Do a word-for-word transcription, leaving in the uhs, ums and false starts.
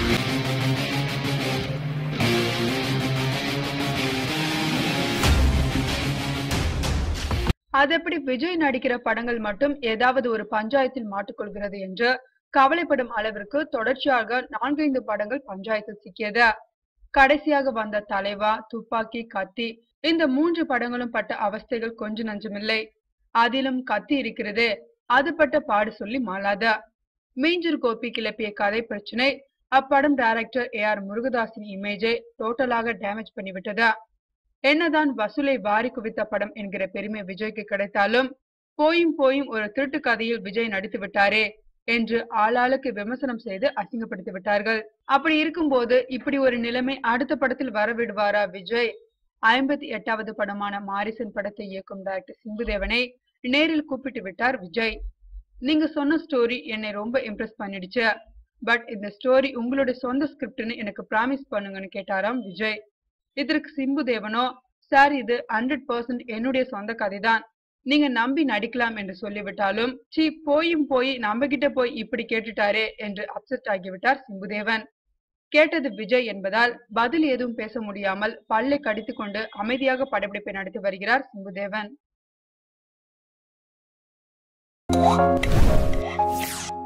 அதெப்படி விஜய் நடிக்கிற படங்கள் மட்டும் ஏதாவது ஒரு பஞ்சாயத்தில் மாட்டிக்கொள்கிறது என்று கவலைப்படும் அளவிற்கு தொடர்ச்சியாக நான்கைந்து படங்கள் பஞ்சாயத்தில் சிக்கியது. கடைசியாக வந்த தலைவா, துப்பாக்கி, கத்தி இந்த மூன்று படங்களும் பட்ட அவஸ்தைகள் கொஞ்ச நஞ்சமில்லை. அதிலும் கத்தி இருக்கிறது, அது பட்ட பாடு சொல்லி மாளாத. மீஞ்சூர் கோபி கிளப்பிய கதை பிரச்சனை அப்படம் டைரக்டர் ஏ ஆர் முருகதாஸின் இமேஜை டோட்டலாக டேமேஜ் பண்ணிவிட்டது. என்னதான் வசூலை வாரி குவித்த படம் என்கிற பெருமை விஜய்க்கு கிடைத்தாலும் போயும் போயும் ஒரு திருட்டு கதையில் விஜய் நடித்து விட்டாரே என்று ஆளாளுக்கு விமர்சனம் செய்து அசிங்கப்படுத்தி விட்டார்கள். அப்படி இருக்கும்போது இப்படி ஒரு நிலைமை அடுத்த படத்தில் வரவிடுவாரா விஜய்? ஐம்பத்தி எட்டாவது படமான மாரிசன் படத்தை இயக்கும் டைரக்டர் சிம்புதேவனை நேரில் கூப்பிட்டு விட்டார் விஜய். நீங்க சொன்ன ஸ்டோரி என்னை ரொம்ப இம்ப்ரெஸ் பண்ணிடுச்சு, பட் இந்த ஸ்டோரி உங்களுடைய சொந்த ஸ்கிரிப்ட்னு எனக்கு ப்ராமிஸ் பண்ணுங்கன்னு கேட்டாராம் விஜய். இதற்கு சிம்புதேவனோ, சார் இது ஹண்ட்ரட் பர்சன்ட் என்னுடைய சொந்த கதைதான், நீங்க நம்பி நடிக்கலாம் என்று சொல்லிவிட்டாலும் சி போயும் போய் நம்ம கிட்ட போய் இப்படி கேட்டுட்டாரே என்று அப்செட் ஆகிவிட்டார் சிம்புதேவன். கேட்டது விஜய் என்பதால் பதில் எதுவும் பேச முடியாமல் பல்லை கடித்துக் கொண்டு அமைதியாக படப்பிடிப்பை நடத்தி வருகிறார் சிம்புதேவன்.